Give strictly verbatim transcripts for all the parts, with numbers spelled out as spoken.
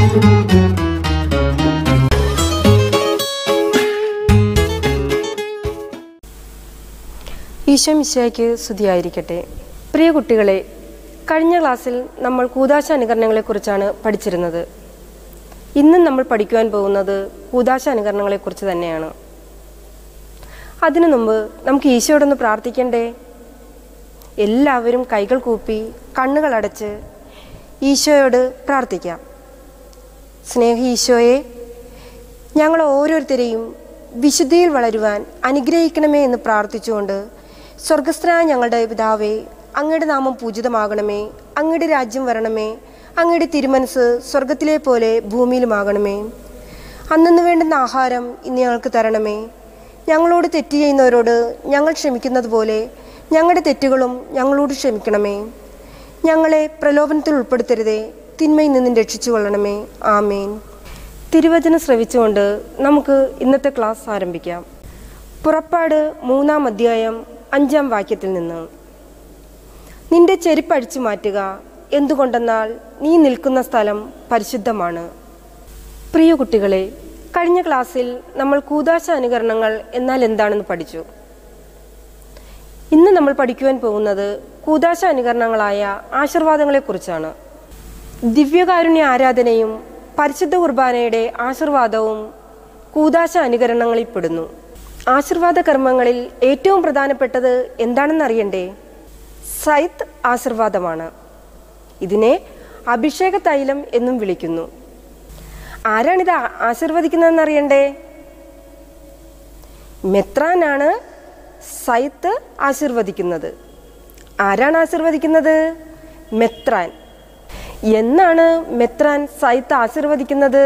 ഈശോ മിശിഹായ്ക്ക് സ്തുതിയായിരിക്കട്ടെ. പ്രിയ കുട്ടികളെ, കഴിഞ്ഞ ക്ലാസ്സിൽ നമ്മൾ കൂദാശ അനുകരണങ്ങളെക്കുറിച്ചാണ് പഠിച്ചിരുന്നത്. ഇന്നും നമ്മൾ പഠിക്കുവാൻ പോകുന്നത് കൂദാശ അനുകരണങ്ങളെക്കുറിച്ച് തന്നെയാണ്. അതിനു മുമ്പ് നമുക്ക് ഈശോയോടൊന്ന് പ്രാർത്ഥിക്കണ്ടേ? എല്ലാവരും കൈകൾ കൂപ്പി കണ്ണുകൾ അടച്ച് ഈശോയോട് പ്രാർത്ഥിക്കാം. സ്നേഹ ഈശോയെ, ഞങ്ങൾ ഓരോരുത്തരെയും വിശുദ്ധിയിൽ വളരുവാൻ അനുഗ്രഹിക്കണമേ എന്ന് പ്രാർത്ഥിച്ചുകൊണ്ട്, സ്വർഗസ്ഥനായ ഞങ്ങളുടെ പിതാവേ, അങ്ങയുടെ നാമം പൂജിതമാകണമേ, അങ്ങയുടെ രാജ്യം വരണമേ, അങ്ങയുടെ തിരുമനസ് സ്വർഗത്തിലെ പോലെ ഭൂമിയിലുമാകണമേ. അന്നു വേണ്ടുന്ന ആഹാരം ഇന്ന് ഞങ്ങൾക്ക് തരണമേ. ഞങ്ങളോട് തെറ്റ് ചെയ്യുന്നവരോട് ഞങ്ങൾ ക്ഷമിക്കുന്നത് പോലെ ഞങ്ങളുടെ തെറ്റുകളും ഞങ്ങളോട് ക്ഷമിക്കണമേ. ഞങ്ങളെ പ്രലോഭനത്തിൽ ഉൾപ്പെടുത്തരുതേ, തിന്മയിൽ നിന്നും രക്ഷിച്ചു കൊള്ളണമേ. ആമേൻ. തിരുവചനം ശ്രവിച്ചുകൊണ്ട് നമുക്ക് ഇന്നത്തെ ക്ലാസ് ആരംഭിക്കാം. പുറപ്പാട് മൂന്നാം അധ്യായം അഞ്ചാം വാക്യത്തിൽ നിന്ന്: നിന്റെ ചെരുപ്പഴിച്ചു മാറ്റുക, എന്തുകൊണ്ടെന്നാൽ നീ നിൽക്കുന്ന സ്ഥലം പരിശുദ്ധമാണ്. പ്രിയ കുട്ടികളെ, കഴിഞ്ഞ ക്ലാസ്സിൽ നമ്മൾ കൂദാശ അനുകരണങ്ങൾ എന്നാൽ എന്താണെന്ന് പഠിച്ചു. ഇന്ന് നമ്മൾ പഠിക്കുവാൻ പോകുന്നത് കൂദാശ അനുകരണങ്ങളായ ആശീർവാദങ്ങളെക്കുറിച്ചാണ്. ദിവ്യകാരുണ്യ ആരാധനയും പരിശുദ്ധ കുർബാനയുടെ ആശീർവാദവും കൂദാശ അനുകരണങ്ങളിൽ പെടുന്നു. ആശീർവാദ കർമ്മങ്ങളിൽ ഏറ്റവും പ്രധാനപ്പെട്ടത് എന്താണെന്ന് അറിയണ്ടേ? സൈത്ത് ആശീർവാദമാണ്. ഇതിനെ അഭിഷേക തൈലം എന്നും വിളിക്കുന്നു. ആരാണിത് ആശീർവദിക്കുന്നതെന്ന് അറിയണ്ടേ? മെത്രാനാണ് സൈത്ത് ആശീർവദിക്കുന്നത്. ആരാണ് ആശീർവദിക്കുന്നത്? മെത്രാൻ. എന്നാണ് മെത്രാൻ സൈത്ത് ആശീർവദിക്കുന്നത്?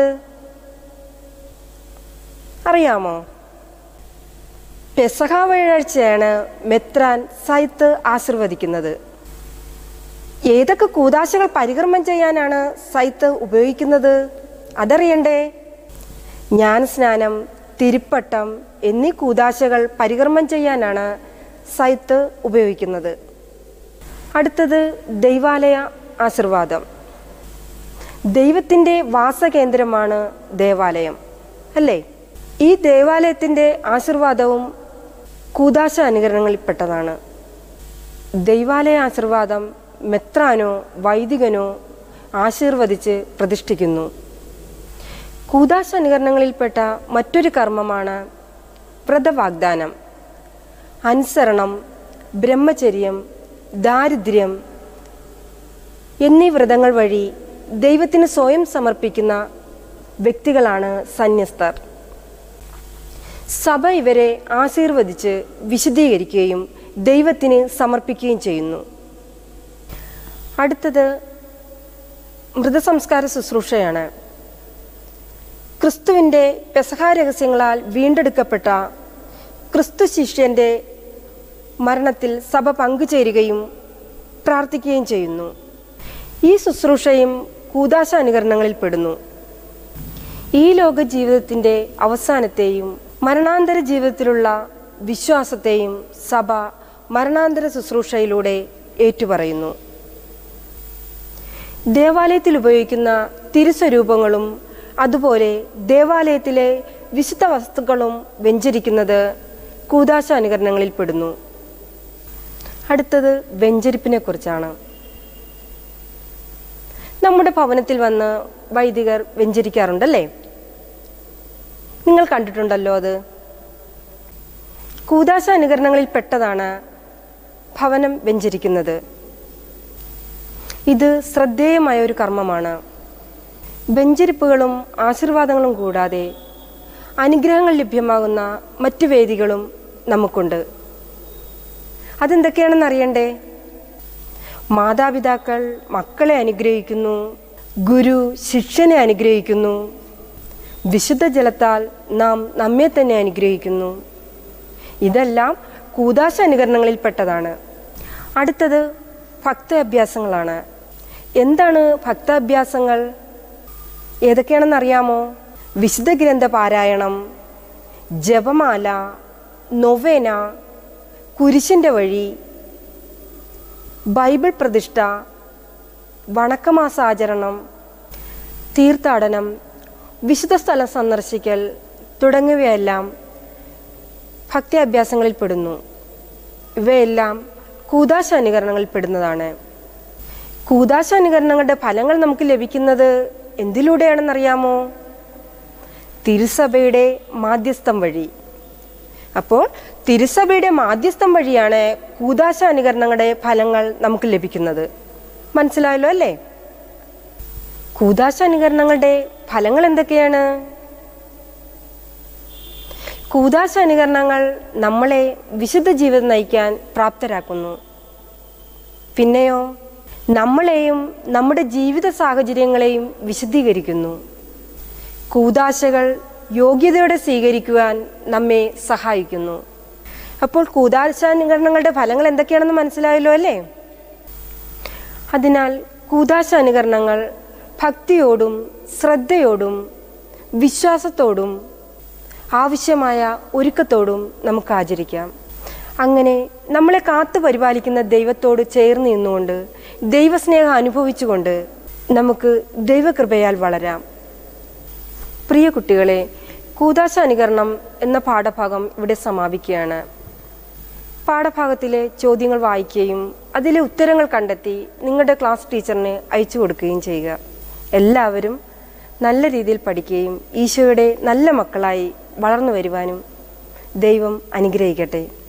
അറിയാമോ? പെസഹ വ്യാഴാഴ്ചയാണ് മെത്രാൻ സൈത്ത് ആശീർവദിക്കുന്നത്. ഏതൊക്കെ കൂദാശകൾ പരികർമ്മം ചെയ്യാനാണ് സൈത്ത് ഉപയോഗിക്കുന്നത് അതറിയണ്ടേ? ജ്ഞാനസ്നാനം, തിരുപ്പട്ടം എന്നീ കൂദാശകൾ പരികർമ്മം ചെയ്യാനാണ് സൈത്ത് ഉപയോഗിക്കുന്നത്. അടുത്തത് ദൈവാലയ ആശീർവാദം. ദൈവത്തിൻ്റെ വാസകേന്ദ്രമാണ് ദേവാലയം, അല്ലേ? ഈ ദേവാലയത്തിൻ്റെ ആശീർവാദവും കൂദാശ അനുകരണങ്ങളിൽപ്പെട്ടതാണ്. ദൈവാലയ ആശീർവാദം മെത്രാനോ വൈദികനോ ആശീർവദിച്ച് പ്രതിഷ്ഠിക്കുന്നു. കൂദാശ അനുകരണങ്ങളിൽപ്പെട്ട മറ്റൊരു കർമ്മമാണ് വ്രതവാഗ്ദാനം. അനുസരണം, ബ്രഹ്മചര്യം, ദാരിദ്ര്യം എന്നീ വ്രതങ്ങൾ വഴി ദൈവത്തിന് സ്വയം സമർപ്പിക്കുന്ന വ്യക്തികളാണ് സന്യസ്തർ. സഭ ഇവരെ ആശീർവദിച്ച് വിശുദ്ധീകരിക്കുകയും ദൈവത്തിന് സമർപ്പിക്കുകയും ചെയ്യുന്നു. അടുത്തത് മൃതസംസ്കാര ശുശ്രൂഷയാണ്. ക്രിസ്തുവിൻ്റെ പെസഹ രഹസ്യങ്ങളാൽ വീണ്ടെടുക്കപ്പെട്ട ക്രിസ്തു ശിഷ്യൻ്റെ മരണത്തിൽ സഭ പങ്കുചേരുകയും പ്രാർത്ഥിക്കുകയും ചെയ്യുന്നു. ഈ ശുശ്രൂഷയും കൂദാശ അനുകരണങ്ങളിൽ പെടുന്നു. ഈ ലോക ജീവിതത്തിൻ്റെ അവസാനത്തെയും മരണാന്തര ജീവിതത്തിലുള്ള വിശ്വാസത്തെയും സഭ മരണാന്തര ശുശ്രൂഷയിലൂടെ ഏറ്റുപറയുന്നു. ദേവാലയത്തിൽ ഉപയോഗിക്കുന്ന തിരുസ്വരൂപങ്ങളും അതുപോലെ ദേവാലയത്തിലെ വിശുദ്ധ വസ്തുക്കളും വെഞ്ചരിക്കുന്നത് കൂദാശ അനുകരണങ്ങളിൽ പെടുന്നു. അടുത്തത് വെഞ്ചരിപ്പിനെ കുറിച്ചാണ്. നമ്മുടെ ഭവനത്തിൽ വന്ന് വൈദികർ വെഞ്ചരിക്കാറുണ്ടല്ലേ? നിങ്ങൾ കണ്ടിട്ടുണ്ടല്ലോ അത്. കൂദാശ അനുകരണങ്ങളിൽ പെട്ടതാണ് ഭവനം വെഞ്ചരിക്കുന്നത്. ഇത് ശ്രദ്ധേയമായ ഒരു കർമ്മമാണ്. വെഞ്ചരിപ്പുകളും ആശീർവാദങ്ങളും കൂടാതെ അനുഗ്രഹങ്ങൾ ലഭ്യമാകുന്ന മറ്റു വേദികളും നമുക്കുണ്ട്. അതെന്തൊക്കെയാണെന്ന് അറിയണ്ടേ? മാതാപിതാക്കൾ മക്കളെ അനുഗ്രഹിക്കുന്നു, ഗുരു ശിഷ്യനെ അനുഗ്രഹിക്കുന്നു, വിശുദ്ധ ജലത്താൽ നാം നമ്മെ തന്നെ അനുഗ്രഹിക്കുന്നു. ഇതെല്ലാം കൂദാശ അനുകരണങ്ങളിൽപ്പെട്ടതാണ്. അടുത്തത് ഭക്താഭ്യാസങ്ങളാണ്. എന്താണ് ഭക്താഭ്യാസങ്ങൾ? ഏതൊക്കെയാണെന്ന് അറിയാമോ? വിശുദ്ധ ഗ്രന്ഥ പാരായണം, ജപമാല, നൊവേന, കുരിശിൻ്റെ വഴി, ബൈബിൾ പ്രതിഷ്ഠ, വണക്കമാസാചരണം, തീർത്ഥാടനം, വിശുദ്ധ സ്ഥലം സന്ദർശിക്കൽ തുടങ്ങിയവയെല്ലാം ഭക്തി അഭ്യാസങ്ങളിൽ പെടുന്നു. ഇവയെല്ലാം കൂദാശാനുകരണങ്ങളിൽ പെടുന്നതാണ്. കൂദാശാനുകരണങ്ങളുടെ ഫലങ്ങൾ നമുക്ക് ലഭിക്കുന്നത് എന്തിലൂടെയാണെന്നറിയാമോ? തിരുസഭയുടെ മാധ്യസ്ഥം വഴി. അപ്പോൾ തിരുസഭയുടെ മാധ്യസ്ഥം വഴിയാണ് കൂദാശാനുകരണങ്ങളുടെ ഫലങ്ങൾ നമുക്ക് ലഭിക്കുന്നത്. മനസ്സിലായല്ലോ അല്ലേ? കൂദാശാനുകരണങ്ങളുടെ ഫലങ്ങൾ എന്തൊക്കെയാണ്? കൂദാശാനുകരണങ്ങൾ നമ്മളെ വിശുദ്ധ ജീവിതം നയിക്കാൻ പ്രാപ്തരാക്കുന്നു. പിന്നെയോ നമ്മളെയും നമ്മുടെ ജീവിത സാഹചര്യങ്ങളെയും വിശുദ്ധീകരിക്കുന്നു. കൂദാശകൾ യോഗ്യതയോടെ സ്വീകരിക്കുവാൻ നമ്മെ സഹായിക്കുന്നു. അപ്പോൾ കൂദാശാനുകരണങ്ങളുടെ ഫലങ്ങൾ എന്തൊക്കെയാണെന്ന് മനസ്സിലായല്ലോ അല്ലേ? അതിനാൽ കൂദാശാനുകരണങ്ങൾ ഭക്തിയോടും ശ്രദ്ധയോടും വിശ്വാസത്തോടും ആവശ്യമായ ഒരുക്കത്തോടും നമുക്ക് ആചരിക്കാം. അങ്ങനെ നമ്മളെ കാത്തു പരിപാലിക്കുന്ന ദൈവത്തോട് ചേർന്ന് നിന്നുകൊണ്ട് ദൈവസ്നേഹം അനുഭവിച്ചുകൊണ്ട് നമുക്ക് ദൈവകൃപയാൽ വളരാം. പ്രിയ കുട്ടികളെ, കൂദാശാനുകരണം എന്ന പാഠഭാഗം ഇവിടെ സമാപിക്കുകയാണ്. പാഠഭാഗത്തിലെ ചോദ്യങ്ങൾ വായിക്കുകയും അതിലെ ഉത്തരങ്ങൾ കണ്ടെത്തി നിങ്ങളുടെ ക്ലാസ് ടീച്ചറിന് അയച്ചു കൊടുക്കുകയും ചെയ്യുക. എല്ലാവരും നല്ല രീതിയിൽ പഠിക്കുകയും ഈശോയുടെ നല്ല മക്കളായി വളർന്നു വരുവാനും ദൈവം അനുഗ്രഹിക്കട്ടെ.